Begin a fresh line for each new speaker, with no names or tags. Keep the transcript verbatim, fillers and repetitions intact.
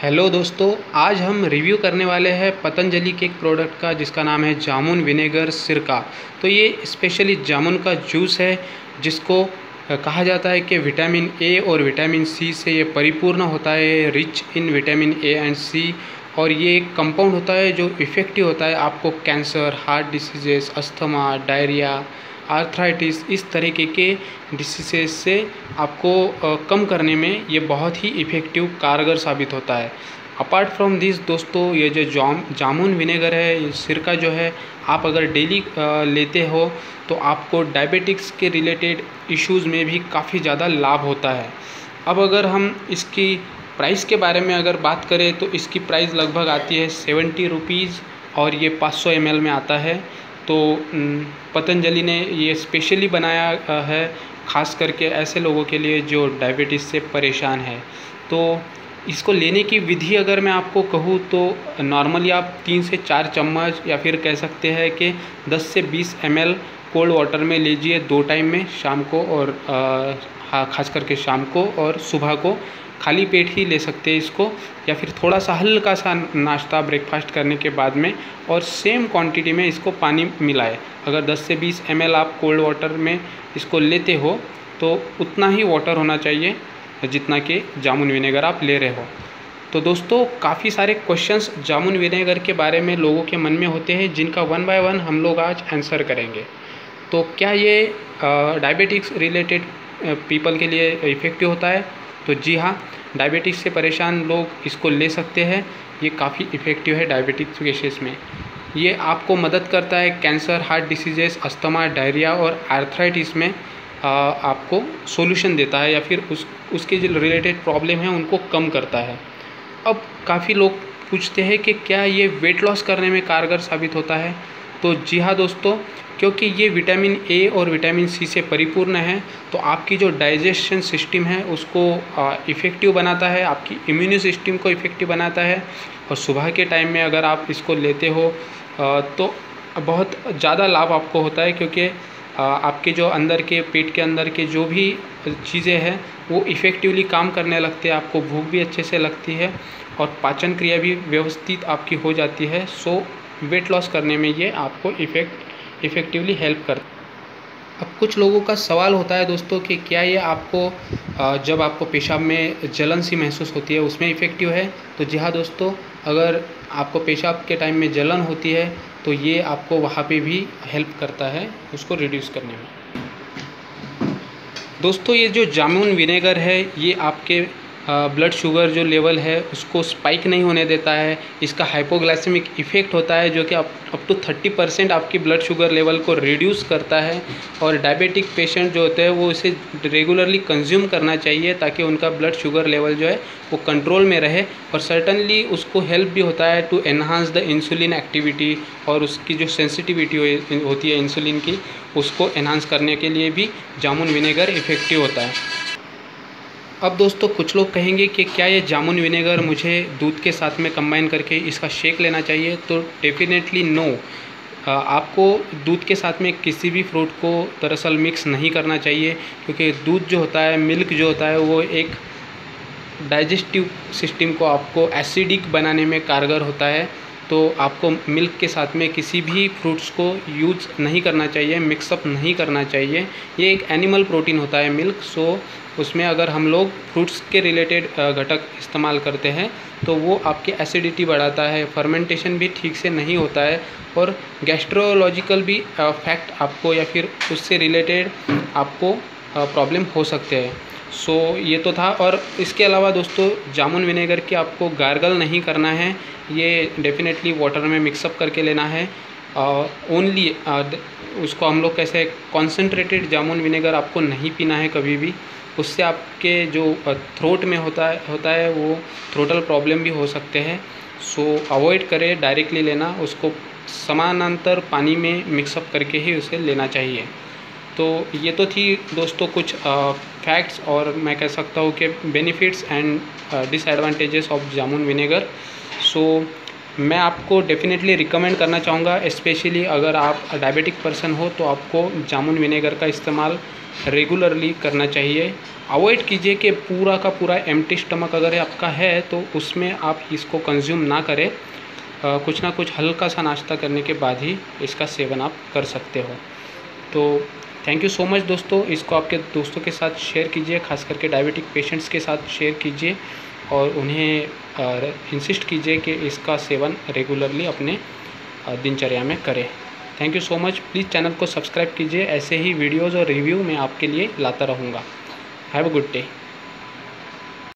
Hello दोस्तों, आज हम रिव्यू करने वाले हैं पतंजलि के एक प्रोडक्ट का जिसका नाम है जामुन विनेगर सिरका। तो ये स्पेशली जामुन का जूस है जिसको कहा जाता है कि विटामिन ए और विटामिन सी से ये परिपूर्ण होता है, rich in vitamin A and C. और ये एक कंपाउंड होता है जो इफ़ेक्टिव होता है आपको cancer, heart diseases, asthma, diarrhoea, arthritis इस तरीके के डिसीजेस से आपको कम करने में ये बहुत ही इफ़ेक्टिव कारगर साबित होता है। अपार्ट फ्रॉम दिस दोस्तों, ये जो जाम जामुन विनेगर है, सिरका जो है, आप अगर डेली लेते हो तो आपको डायबिटिक्स के रिलेटेड इश्यूज़ में भी काफ़ी ज़्यादा लाभ होता है। अब अगर हम इसकी प्राइस के बारे में अगर बात करें तो इसकी प्राइस लगभग आती है सेवेंटी रुपीज़ और ये पाँच सौ एम एल में आता है। तो पतंजलि ने ये स्पेशली बनाया है ख़ास करके ऐसे लोगों के लिए जो डायबिटीज़ से परेशान है। तो इसको लेने की विधि अगर मैं आपको कहूँ तो नॉर्मली आप तीन से चार चम्मच या फिर कह सकते हैं कि दस से बीस एम एल कोल्ड वाटर में लीजिए दो टाइम में, शाम को और हाँ खास करके शाम को और सुबह को। खाली पेट ही ले सकते हैं इसको, या फिर थोड़ा सा हल्का सा नाश्ता ब्रेकफास्ट करने के बाद में, और सेम क्वांटिटी में इसको पानी मिलाए। अगर दस से बीस एम एल आप कोल्ड वाटर में इसको लेते हो तो उतना ही वाटर होना चाहिए जितना कि जामुन विनेगर आप ले रहे हो। तो दोस्तों, काफ़ी सारे क्वेश्चंस जामुन विनेगर के बारे में लोगों के मन में होते हैं जिनका वन बाय वन हम लोग आज आंसर करेंगे। तो क्या ये डायबिटिक्स रिलेटेड पीपल के लिए इफ़ेक्टिव होता है? तो जी हाँ, डायबिटिक्स से परेशान लोग इसको ले सकते हैं। ये काफ़ी इफ़ेक्टिव है डायबिटिक्स केसेस में। ये आपको मदद करता है cancer, heart diseases, asthma, diarrhoea और आर्थराइटिस में आ, आपको सॉल्यूशन देता है, या फिर उस उसके जो रिलेटेड प्रॉब्लम है उनको कम करता है। अब काफ़ी लोग पूछते हैं कि क्या ये वेट लॉस करने में कारगर साबित होता है? तो जी हाँ दोस्तों, क्योंकि ये विटामिन ए और विटामिन सी से परिपूर्ण है तो आपकी जो डाइजेशन सिस्टम है उसको इफ़ेक्टिव बनाता है, आपकी इम्यून सिस्टम को इफ़ेक्टिव बनाता है। और सुबह के टाइम में अगर आप इसको लेते हो तो बहुत ज़्यादा लाभ आपको होता है, क्योंकि आपके जो अंदर के पेट के अंदर के जो भी चीज़ें हैं वो इफ़ेक्टिवली काम करने लगते हैं, आपको भूख भी अच्छे से लगती है और पाचन क्रिया भी व्यवस्थित आपकी हो जाती है। सो वेट लॉस करने में ये आपको इफ़ेक्ट इफ़ेक्टिवली हेल्प करता है। अब कुछ लोगों का सवाल होता है दोस्तों कि क्या ये आपको जब आपको पेशाब में जलन सी महसूस होती है उसमें इफ़ेक्टिव है? तो जी हाँ दोस्तों, अगर आपको पेशाब के टाइम में जलन होती है तो ये आपको वहाँ पे भी हेल्प करता है उसको रिड्यूस करने में। दोस्तों, ये जो जामुन विनेगर है ये आपके ब्लड शुगर जो लेवल है उसको स्पाइक नहीं होने देता है। इसका हाइपोग्लाइसेमिक इफ़ेक्ट होता है जो कि up up to thirty percent आपकी ब्लड शुगर लेवल को रिड्यूस करता है। और डायबिटिक पेशेंट जो होते हैं वो इसे रेगुलरली कंज्यूम करना चाहिए ताकि उनका ब्लड शुगर लेवल जो है वो कंट्रोल में रहे। और सर्टनली उसको हेल्प भी होता है to enhance the insulin activity, और उसकी जो सेंसिटिविटी होती है इंसुलिन की उसको एनहांस करने के लिए भी जामुन विनेगर इफ़ेक्टिव होता है। अब दोस्तों, कुछ लोग कहेंगे कि क्या ये जामुन विनेगर मुझे दूध के साथ में कंबाइन करके इसका शेक लेना चाहिए? तो डेफिनेटली नो, आपको दूध के साथ में किसी भी फ्रूट को दरअसल मिक्स नहीं करना चाहिए, क्योंकि दूध जो होता है, मिल्क जो होता है, वो एक डाइजेस्टिव सिस्टम को आपको एसिडिक बनाने में कारगर होता है। तो आपको मिल्क के साथ में किसी भी फ्रूट्स को यूज़ नहीं करना चाहिए, मिक्सअप नहीं करना चाहिए। ये एक एनिमल प्रोटीन होता है मिल्क, सो उसमें अगर हम लोग फ्रूट्स के रिलेटेड घटक इस्तेमाल करते हैं तो वो आपकी एसिडिटी बढ़ाता है, फर्मेंटेशन भी ठीक से नहीं होता है, और गैस्ट्रोलॉजिकल भी फैक्ट आपको या फिर उससे रिलेटेड आपको प्रॉब्लम हो सकते हैं। सो ये तो था। और इसके अलावा दोस्तों, जामुन विनेगर की आपको गार्गल नहीं करना है, ये डेफिनेटली वाटर में मिक्सअप करके लेना है। ओनली uh, उसको हम लोग कैसे कॉन्सेंट्रेटेड जामुन विनेगर आपको नहीं पीना है कभी भी, उससे आपके जो थ्रोट में होता है होता है वो थ्रोटल प्रॉब्लम भी हो सकते हैं। सो अवॉइड करें डायरेक्टली लेना, उसको समानांतर पानी में मिक्सअप करके ही उसे लेना चाहिए। तो ये तो थी दोस्तों कुछ फैक्ट्स और मैं कह सकता हूँ कि benefits and disadvantages of jamun vinegar. So मैं आपको डेफिनेटली रिकमेंड करना चाहूँगा, स्पेशली अगर आप डायबिटिक पर्सन हो तो आपको जामुन विनेगर का इस्तेमाल रेगुलरली करना चाहिए। अवॉइड कीजिए कि पूरा का पूरा एम्प्टी स्टमक अगर आपका है तो उसमें आप इसको कंज्यूम ना करें। आ, कुछ ना कुछ हल्का सा नाश्ता करने के बाद ही इसका सेवन आप कर सकते हो। तो थैंक यू सो मच दोस्तों, इसको आपके दोस्तों के साथ शेयर कीजिए, खास करके डायबिटिक पेशेंट्स के साथ शेयर कीजिए और उन्हें इंसिस्ट कीजिए कि इसका सेवन रेगुलरली अपने दिनचर्या में करें। Thank you so much. Please channel को सब्सक्राइब कीजिए, ऐसे ही वीडियोज़ और रिव्यू मैं आपके लिए लाता रहूँगा। Have a good day.